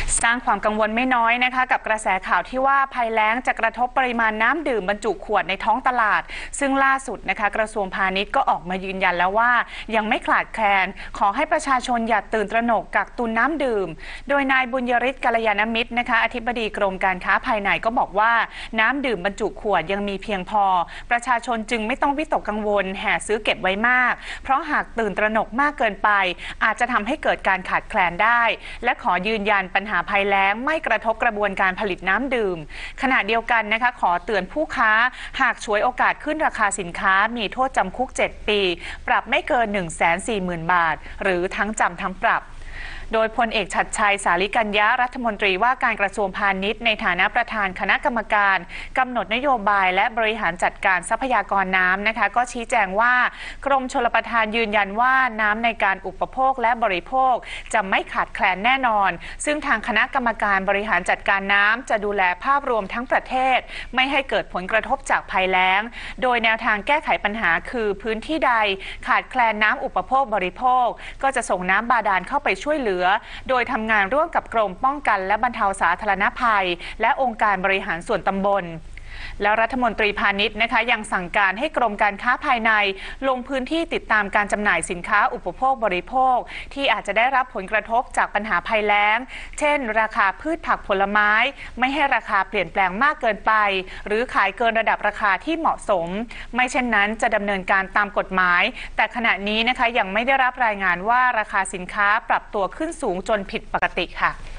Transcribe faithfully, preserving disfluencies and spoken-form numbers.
สร้างความกังวลไม่น้อยนะคะกับกระแสข่าวที่ว่าภัยแล้งจะกระทบปริมาณน้ำดื่มบรรจุขวดในท้องตลาดซึ่งล่าสุดนะคะกระทรวงพาณิชย์ก็ออกมายืนยันแล้วว่ายังไม่ขาดแคลนขอให้ประชาชนอย่าตื่นตระหนกกักตุนน้ำดื่มโดยนายบุญยริศกัลยาณมิตรนะคะอธิบดีกรมการค้าภายในก็บอกว่าน้ำดื่มบรรจุขวดยังมีเพียงพอประชาชนจึงไม่ต้องวิตกกังวลแห่ซื้อเก็บไว้มากเพราะหากตื่นตระหนกมากเกินไปอาจจะทำให้เกิดการขาดแคลนได้และขอยืนยันปัญหาภัยแล้งไม่กระทบกระบวนการผลิตน้ำดื่มขณะเดียวกันนะคะขอเตือนผู้ค้าหากฉวยโอกาสขึ้นราคาสินค้ามีโทษจำคุกเจ็ดปีปรับไม่เกิน หนึ่งแสนสี่หมื่น บาทหรือทั้งจำทั้งปรับโดยพลเอกชัดชัยสาลิกัญญะรัฐมนตรีว่าการกระทรวงพาณิชย์ในฐานะประธานคณะกรรมการกำหนดนโยบายและบริหารจัดการทรัพยากรน้ำนะคะก็ชี้แจงว่ากรมชลประทานยืนยันว่าน้ำในการอุปโภคและบริโภคจะไม่ขาดแคลนแน่นอนซึ่งทางคณะกรรมการบริหารจัดการน้ำจะดูแลภาพรวมทั้งประเทศไม่ให้เกิดผลกระทบจากภัยแล้งโดยแนวทางแก้ไขปัญหาคือพื้นที่ใดขาดแคลนน้ำอุปโภคบริโภคก็จะส่งน้ำบาดาลเข้าไปช่วยเหลือโดยทำงานร่วมกับกรมป้องกันและบรรเทาสาธารณภัยและองค์การบริหารส่วนตำบลแล้วรัฐมนตรีพาณิชย์นะคะยังสั่งการให้กรมการค้าภายในลงพื้นที่ติดตามการจำหน่ายสินค้าอุปโภคบริโภคที่อาจจะได้รับผลกระทบจากปัญหาภัยแล้งเช่นราคาพืชผักผลไม้ไม่ให้ราคาเปลี่ยนแปลงมากเกินไปหรือขายเกินระดับราคาที่เหมาะสมไม่เช่นนั้นจะดำเนินการตามกฎหมายแต่ขณะนี้นะคะยังไม่ได้รับรายงานว่าราคาสินค้าปรับตัวขึ้นสูงจนผิดปกติค่ะ